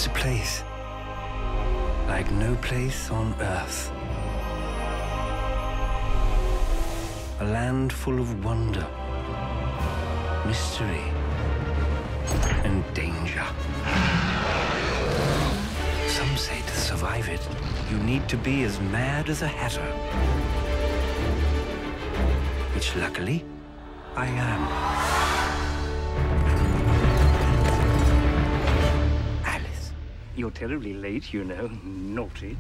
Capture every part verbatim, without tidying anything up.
a place like no place on earth. A land full of wonder, mystery, and danger. Some say to survive it, you need to be as mad as a hatter. Which, luckily, I am. Alice, you're terribly late, you know. Naughty.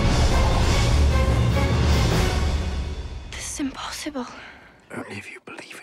This is impossible. Only if you believe